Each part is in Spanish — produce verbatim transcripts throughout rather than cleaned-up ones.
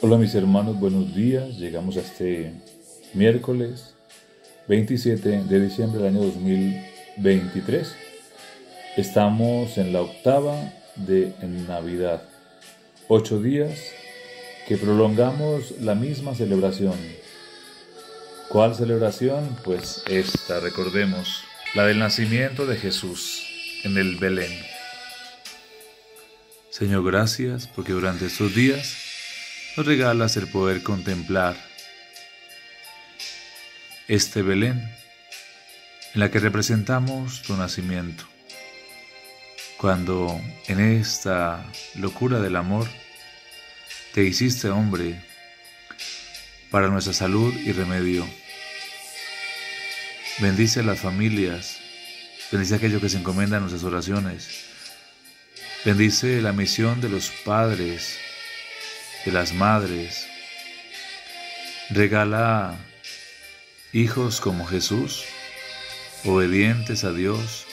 Hola mis hermanos, buenos días. Llegamos a este miércoles veintisiete de diciembre del año dos mil veintitrés. Estamos en la octava de Navidad. Ocho días que prolongamos la misma celebración. ¿Cuál celebración? Pues esta, recordemos, la del nacimiento de Jesús en el Belén. Señor, gracias porque durante estos días nos regalas el poder contemplar este Belén en la que representamos tu nacimiento, cuando en esta locura del amor te hiciste hombre para nuestra salud y remedio. Bendice a las familias, bendice a aquellos que se encomiendan a nuestras oraciones, bendice la misión de los padres, de las madres. Regala hijos como Jesús, obedientes a Dios,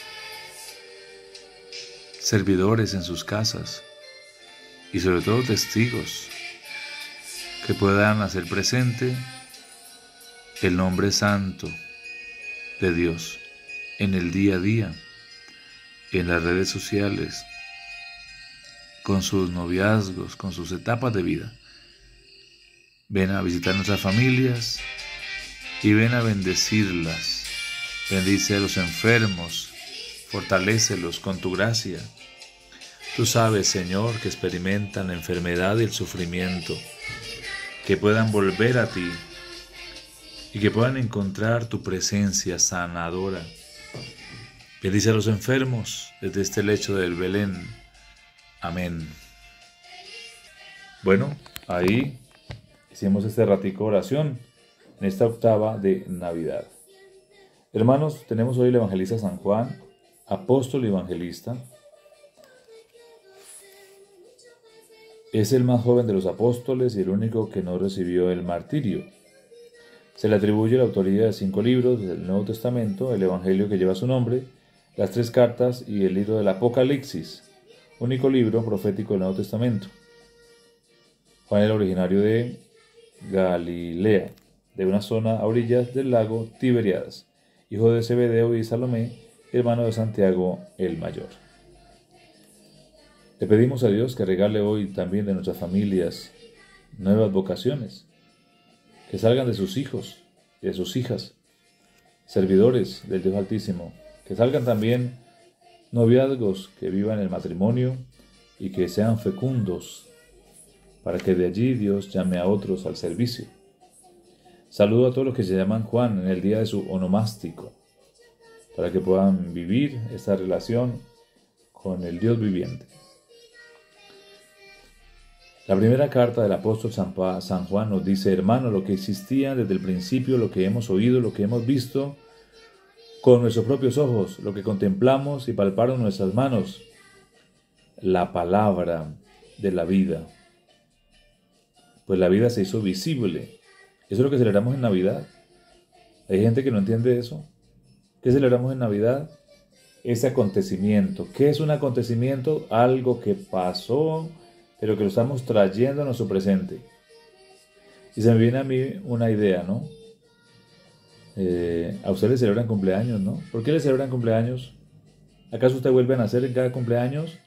servidores en sus casas y sobre todo testigos que puedan hacer presente el nombre santo de Dios en el día a día, en las redes sociales, con sus noviazgos, con sus etapas de vida. Ven a visitar nuestras familias y ven a bendecirlas. Bendice a los enfermos, fortalécelos con tu gracia. Tú sabes, Señor, que experimentan la enfermedad y el sufrimiento, que puedan volver a ti y que puedan encontrar tu presencia sanadora. Bendice a los enfermos desde este lecho del Belén. Amén. Bueno, ahí hicimos este ratico de oración en esta octava de Navidad. Hermanos, tenemos hoy el evangelista San Juan, apóstol y evangelista. Es el más joven de los apóstoles y el único que no recibió el martirio. Se le atribuye la autoría de cinco libros del Nuevo Testamento, el Evangelio que lleva su nombre, las tres cartas y el libro del Apocalipsis, único libro profético del Nuevo Testamento. Juan era originario de Galilea, de una zona a orillas del lago Tiberíades, hijo de Zebedeo y Salomé, hermano de Santiago el Mayor. Le pedimos a Dios que regale hoy también de nuestras familias nuevas vocaciones, que salgan de sus hijos y de sus hijas, servidores del Dios Altísimo, que salgan también noviazgos que vivan el matrimonio y que sean fecundos, para que de allí Dios llame a otros al servicio. Saludo a todos los que se llaman Juan en el día de su onomástico, para que puedan vivir esta relación con el Dios viviente. La primera carta del apóstol San Juan nos dice: hermano, lo que existía desde el principio, lo que hemos oído, lo que hemos visto con nuestros propios ojos, lo que contemplamos y palparon nuestras manos, la palabra de la vida. Pues la vida se hizo visible. Eso es lo que celebramos en Navidad. Hay gente que no entiende eso. ¿Qué celebramos en Navidad? Ese acontecimiento. ¿Qué es un acontecimiento? Algo que pasó, pero que lo estamos trayendo a nuestro presente. Y se me viene a mí una idea, ¿no? Eh, a ustedes le celebran cumpleaños, ¿no? ¿Por qué le celebran cumpleaños? ¿Acaso usted vuelve a nacer en cada cumpleaños?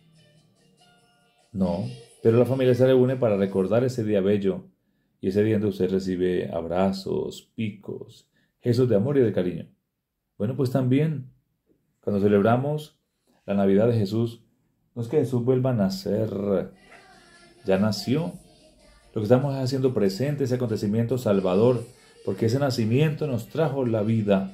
No, pero la familia se reúne para recordar ese día bello, y ese día en que usted recibe abrazos, picos, gestos de amor y de cariño. Bueno, pues también, cuando celebramos la Navidad de Jesús, no es que Jesús vuelva a nacer, ya nació. Lo que estamos haciendo presente, ese acontecimiento salvador, porque ese nacimiento nos trajo la vida.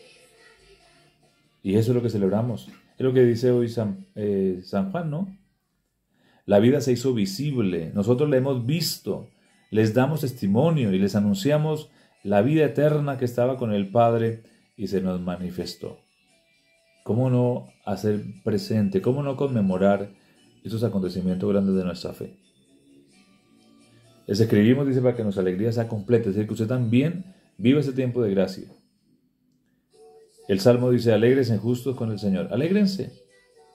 Y eso es lo que celebramos. Es lo que dice hoy San, eh, San Juan, ¿no? La vida se hizo visible. Nosotros la hemos visto. Les damos testimonio y les anunciamos la vida eterna que estaba con el Padre y se nos manifestó. ¿Cómo no hacer presente, cómo no conmemorar esos acontecimientos grandes de nuestra fe? Les escribimos, dice, para que nuestra alegría sea completa, es decir, que usted también viva ese tiempo de gracia. El Salmo dice: alégrense justos con el Señor. Alégrense.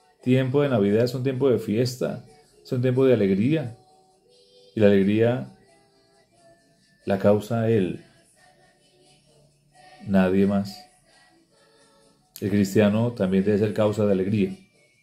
Tiempo de Navidad es un tiempo de fiesta, es un tiempo de alegría. Y la alegría la causa Él, nadie más. El cristiano también debe ser causa de alegría.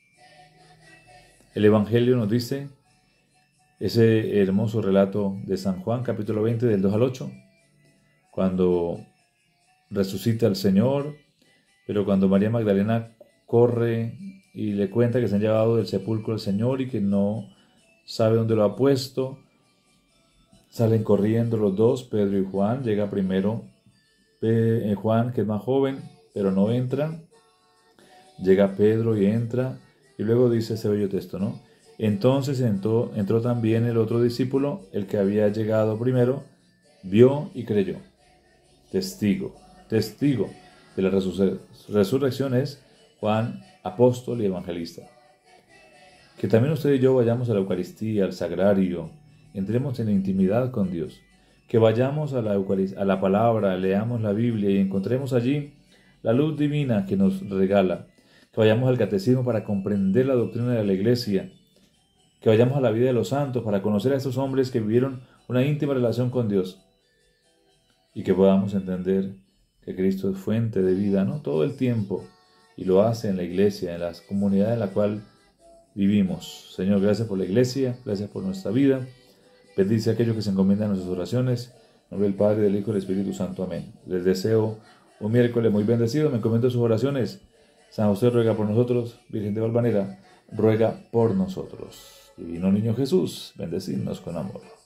El Evangelio nos dice ese hermoso relato de San Juan, capítulo veinte, del dos al ocho, cuando resucita el Señor, pero cuando María Magdalena corre y le cuenta que se han llevado del sepulcro al Señor y que no sabe dónde lo ha puesto, salen corriendo los dos, Pedro y Juan. Llega primero Juan, que es más joven, pero no entra. Llega Pedro y entra, y luego dice ese bello texto, ¿no? Entonces entró, entró también el otro discípulo, el que había llegado primero, vio y creyó. Testigo, testigo de la resur- resurrección es Juan, apóstol y evangelista. Que también usted y yo vayamos a la Eucaristía, al Sagrario, entremos en intimidad con Dios. Que vayamos a la, Eucarist- a la palabra, leamos la Biblia y encontremos allí la luz divina que nos regala. Que vayamos al catecismo para comprender la doctrina de la Iglesia. Que vayamos a la vida de los santos para conocer a esos hombres que vivieron una íntima relación con Dios. Y que podamos entender que Cristo es fuente de vida, ¿no? Todo el tiempo. Y lo hace en la Iglesia, en las comunidades en la cual vivimos. Señor, gracias por la Iglesia, gracias por nuestra vida. Bendice a aquellos que se encomiendan a nuestras oraciones. En nombre del Padre, del Hijo y del Espíritu Santo. Amén. Les deseo un miércoles muy bendecido. Me encomiendo a sus oraciones. San José ruega por nosotros. Virgen de Valvanera, ruega por nosotros. Divino Niño Jesús, bendecidnos con amor.